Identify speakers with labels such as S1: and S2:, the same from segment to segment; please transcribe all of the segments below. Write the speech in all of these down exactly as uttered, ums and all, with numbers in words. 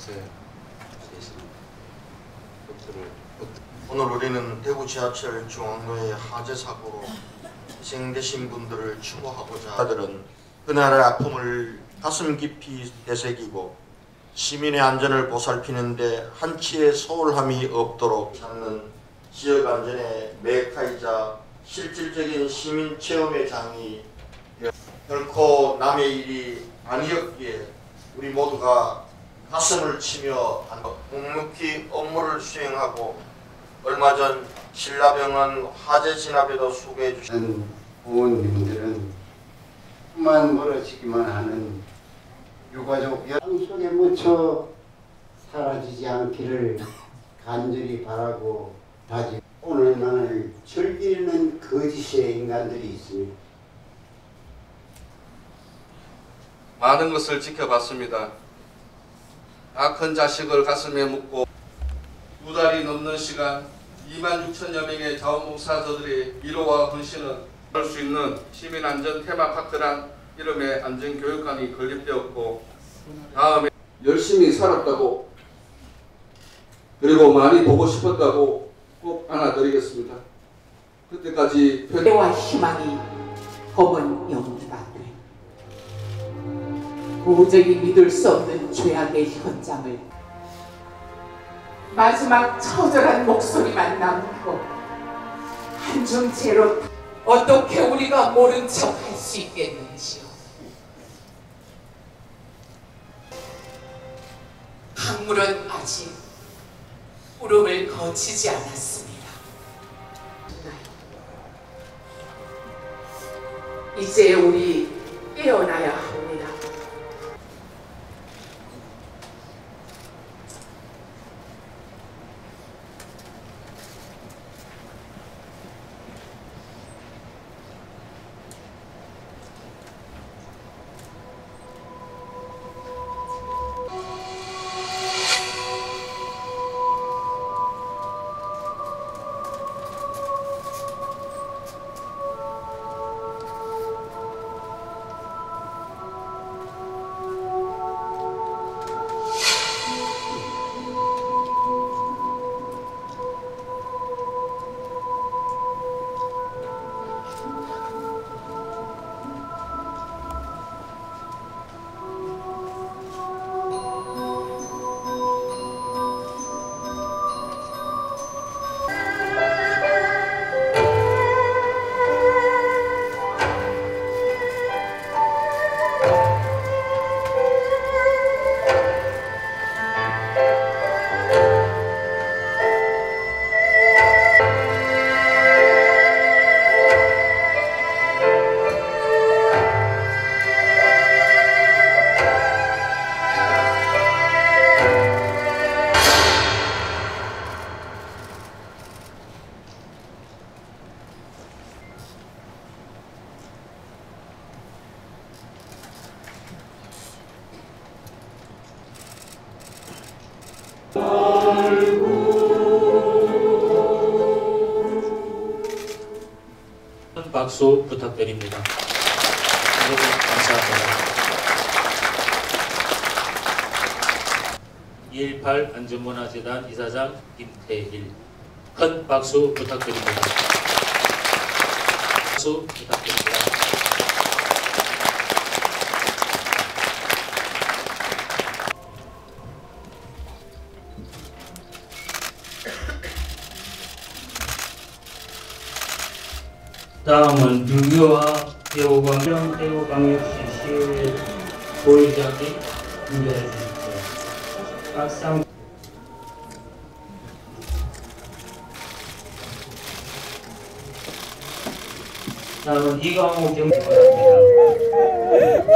S1: 오늘 우리는 대구 지하철 중앙로의 화재 사고로 희생되신 분들을 추모하고자 하들은 그날의 아픔을 가슴 깊이 되새기고 시민의 안전을 보살피는데 한치의 소홀함이 없도록 찾는 지역 안전의 메카이자 실질적인 시민 체험의 장이 되어 결코 남의 일이 아니었기에 우리 모두가 가슴을 치며 묵묵히 업무를 수행하고 얼마 전 신라병원 화재 진압에도 수고해 주신
S2: 부모님들은 꿈만 멀어지기만 하는 유가족 땅속에 묻혀 사라지지 않기를 간절히 바라고 다지. 오늘날 즐기는 거짓의 인간들이 있습니다.
S3: 많은 것을 지켜봤습니다. 악한 자식을 가슴에 묻고 두 달이 넘는 시간 이만 육천여 명의 자원봉사자들의 위로와 헌신을 할 수 있는 시민안전 테마파크란 이름의 안전교육관이 건립되었고 다음에 열심히 살았다고 그리고 많이 보고 싶었다고 꼭 안아드리겠습니다. 그때까지
S4: 때와 희망이 검은 연기가 돼 도저히 믿을 수 없는 죄악의 현장을 마지막 처절한 목소리만 남고 한줌 채로 어떻게 우리가 모른 척 할 수 있겠는지요. 강물은 아직 울음을 거치지 않았습니다. 이제 우리 깨어나야 합니다.
S5: 박수 부탁드립니다. 여러분 감사합니다. 이일팔 안전문화재단 이사장 김태일, 큰 박수 부탁드립니다. 박수 부탁드립니다. 다음은 유교와 대우광역 대우광역시 시의회 고위자께 준비해 주십시오. 박상 다음은 이광호 경찰관입니다.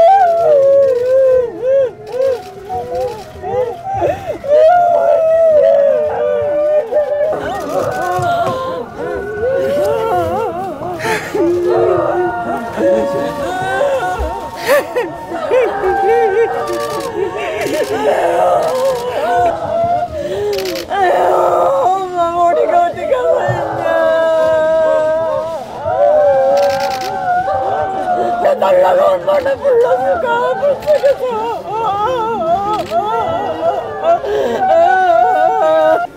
S6: 엄마 머리가 어디 가서 있냐. 해달라고 얼마나 불렀을까 불쌍해서. 아.